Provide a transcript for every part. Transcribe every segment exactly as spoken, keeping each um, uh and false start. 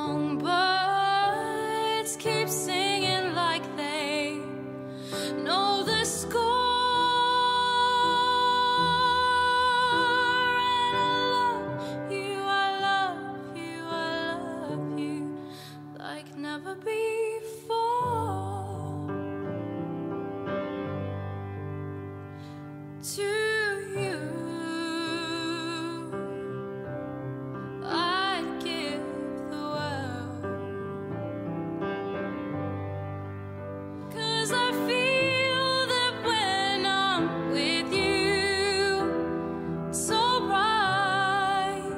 songbirds keep singing like they know the score. And I love you, I love you, I love you like never before. To you I'd give the world, 'cause I feel that when I'm with you, it's so bright.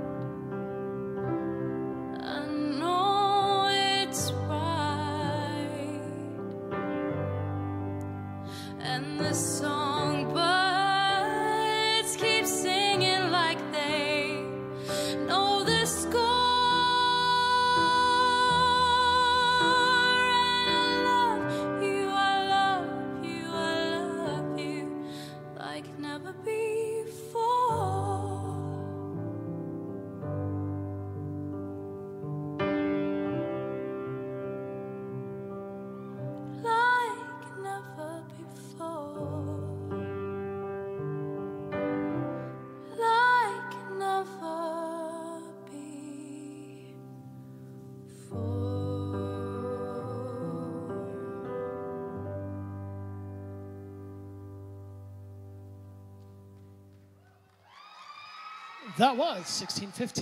I know it's right. And the songbirds keep singing like they know the score. And I love you, I love you, I love you like never before. Like never before. Like never before. That was sixteen fifteen.